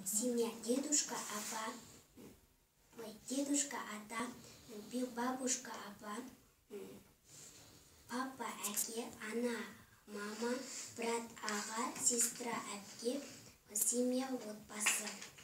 Семья дедушка, дедушка, ата, бабушка, апа, папа, әке, ана, мама, брат, аға, сестра, әпке, семья, отбасы.